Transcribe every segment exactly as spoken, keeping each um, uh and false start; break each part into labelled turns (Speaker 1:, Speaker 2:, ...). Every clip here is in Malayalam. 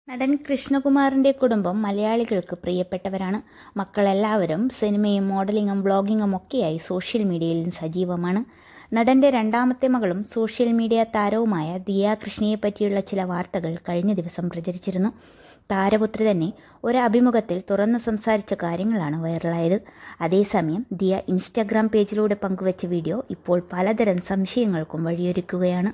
Speaker 1: നടൻ കൃഷ്ണകുമാറിൻ്റെ കുടുംബം മലയാളികൾക്ക് പ്രിയപ്പെട്ടവരാണ്. മക്കളെല്ലാവരും സിനിമയും മോഡലിങ്ങും വ്ളോഗിങ്ങും ഒക്കെയായി സോഷ്യൽ മീഡിയയിൽ സജീവമാണ്. നടൻ്റെ രണ്ടാമത്തെ മകളും സോഷ്യൽ മീഡിയ താരവുമായ ദിയ കൃഷ്ണയെ പറ്റിയുള്ള ചില വാർത്തകൾ കഴിഞ്ഞ ദിവസം പ്രചരിച്ചിരുന്നു. താരപുത്രി തന്നെ ഒരു അഭിമുഖത്തിൽ തുറന്ന് സംസാരിച്ച കാര്യങ്ങളാണ് വൈറലായത്. അതേസമയം ദിയ ഇൻസ്റ്റഗ്രാം പേജിലൂടെ പങ്കുവച്ച വീഡിയോ ഇപ്പോൾ പലതരം സംശയങ്ങൾക്കും വഴിയൊരുക്കുകയാണ്.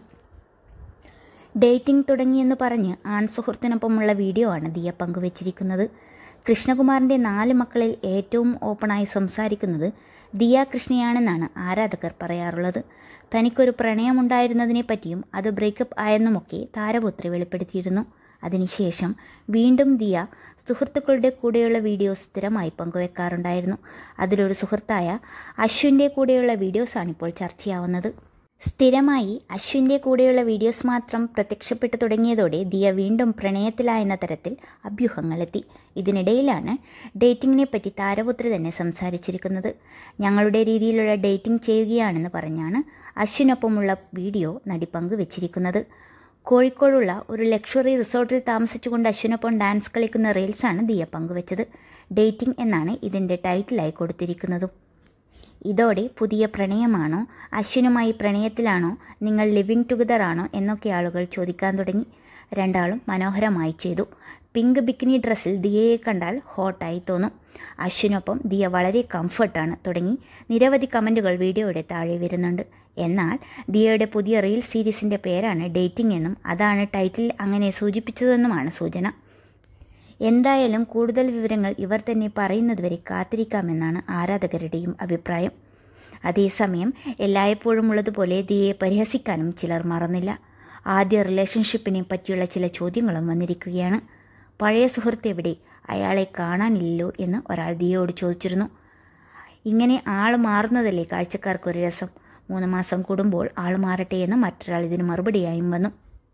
Speaker 1: ഡേറ്റിംഗ് തുടങ്ങിയെന്ന് പറഞ്ഞ് ആൺ സുഹൃത്തിനൊപ്പമുള്ള വീഡിയോ ആണ് ദിയ പങ്കുവച്ചിരിക്കുന്നത്. കൃഷ്ണകുമാറിൻ്റെ നാല് മക്കളിൽ ഏറ്റവും ഓപ്പണായി സംസാരിക്കുന്നത് ദിയ കൃഷ്ണയാണെന്നാണ് ആരാധകർ പറയാറുള്ളത്. തനിക്കൊരു പ്രണയമുണ്ടായിരുന്നതിനെ പറ്റിയും അത് ബ്രേക്കപ്പ് ആയെന്നുമൊക്കെ താരപുത്രി വെളിപ്പെടുത്തിയിരുന്നു. അതിനുശേഷം വീണ്ടും ദിയ സുഹൃത്തുക്കളുടെ കൂടെയുള്ള വീഡിയോസ് സ്ഥിരമായി പങ്കുവെക്കാറുണ്ടായിരുന്നു. അതിലൊരു സുഹൃത്തായ അശ്വിൻ്റെ കൂടെയുള്ള വീഡിയോസാണിപ്പോൾ ചർച്ചയാവുന്നത്. സ്ഥിരമായി അശ്വിൻ്റെ കൂടെയുള്ള വീഡിയോസ് മാത്രം പ്രത്യക്ഷപ്പെട്ടു തുടങ്ങിയതോടെ ദിയ വീണ്ടും പ്രണയത്തിലായെന്ന തരത്തിൽ അഭ്യൂഹങ്ങളെത്തി. ഇതിനിടയിലാണ് ഡേറ്റിങ്ങിനെ പറ്റി താരപുത്രി തന്നെ സംസാരിച്ചിരിക്കുന്നത്. ഞങ്ങളുടെ രീതിയിലുള്ള ഡേറ്റിംഗ് ചെയ്യുകയാണെന്ന് പറഞ്ഞാണ് അശ്വിനൊപ്പമുള്ള വീഡിയോ നടി പങ്കുവെച്ചിരിക്കുന്നത്. കോഴിക്കോടുള്ള ഒരു ലക്ഷറി റിസോർട്ടിൽ താമസിച്ചുകൊണ്ട് അശ്വിനൊപ്പം ഡാൻസ് കളിക്കുന്ന റീൽസാണ് ദിയ പങ്കുവെച്ചത്. ഡേറ്റിംഗ് എന്നാണ് ഇതിൻ്റെ ടൈറ്റിലായി കൊടുത്തിരിക്കുന്നതും. ഇതോടെ പുതിയ പ്രണയമാണോ, അശ്വിനുമായി പ്രണയത്തിലാണോ, നിങ്ങൾ ലിവിങ് ടുഗദർ ആണോ എന്നൊക്കെ ആളുകൾ ചോദിക്കാൻ തുടങ്ങി. രണ്ടാളും മനോഹരമായി ചെയ്തു. പിങ്ക് ബിക്കിനി ഡ്രസ്സിൽ ദിയയെ കണ്ടാൽ ഹോട്ടായി തോന്നും. അശ്വിനൊപ്പം ദിയ വളരെ കംഫർട്ടാണ് തുടങ്ങി നിരവധി കമൻറ്റുകൾ വീഡിയോയുടെ താഴെ വരുന്നുണ്ട്. എന്നാൽ ദിയയുടെ പുതിയ റീൽ സീരീസിൻ്റെ പേരാണ് ഡേറ്റിംഗ് എന്നും അതാണ് ടൈറ്റിൽ അങ്ങനെ സൂചിപ്പിച്ചതെന്നുമാണ് സൂചന. എന്തായാലും കൂടുതൽ വിവരങ്ങൾ ഇവർ തന്നെ പറയുന്നതുവരെ കാത്തിരിക്കാമെന്നാണ് ആരാധകരുടെയും അഭിപ്രായം. അതേസമയം എല്ലായ്പ്പോഴും ഉള്ളതുപോലെ ദിയയെ പരിഹസിക്കാനും ചിലർ മറന്നില്ല. ആദ്യ റിലേഷൻഷിപ്പിനെ പറ്റിയുള്ള ചില ചോദ്യങ്ങളും വന്നിരിക്കുകയാണ്. പഴയ സുഹൃത്ത് എവിടെ, അയാളെ കാണാനില്ലല്ലോ എന്ന് ഒരാൾ ദിയയോട് ചോദിച്ചിരുന്നു. ഇങ്ങനെ ആൾ മാറുന്നതല്ലേ കാഴ്ചക്കാർക്കൊരു രസം, മൂന്ന് മാസം കൂടുമ്പോൾ ആൾ മാറട്ടെ എന്ന് മറ്റൊരാൾ ഇതിന് മറുപടിയായും വന്നു.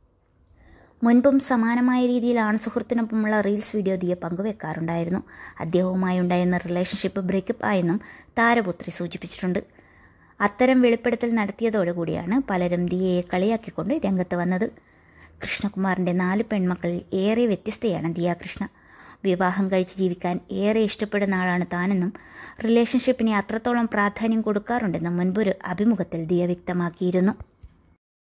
Speaker 1: മുൻപും സമാനമായ രീതിയിൽ ആൺസുഹൃത്തിനൊപ്പമുള്ള റീൽസ് വീഡിയോ ദിയ പങ്കുവെക്കാറുണ്ടായിരുന്നു. അദ്ദേഹവുമായി ഉണ്ടായിരുന്ന റിലേഷൻഷിപ്പ് ബ്രേക്കപ്പ് ആയെന്നും താരപുത്രി സൂചിപ്പിച്ചിട്ടുണ്ട്. അത്തരം വെളിപ്പെടുത്തൽ നടത്തിയതോടുകൂടിയാണ് പലരും ദിയയെ കളിയാക്കിക്കൊണ്ട് രംഗത്ത് വന്നത്. കൃഷ്ണകുമാറിൻ്റെ നാല് പെൺമക്കളിൽ ഏറെ വ്യത്യസ്തയാണ് ദിയ കൃഷ്ണ. വിവാഹം കഴിച്ച് ജീവിക്കാൻ ഏറെ ഇഷ്ടപ്പെടുന്ന ആളാണ് താനെന്നും റിലേഷൻഷിപ്പിനെ അത്രത്തോളം പ്രാധാന്യം കൊടുക്കാറുണ്ടെന്നും മുൻപൊരു അഭിമുഖത്തിൽ ദിയ വ്യക്തമാക്കിയിരുന്നു.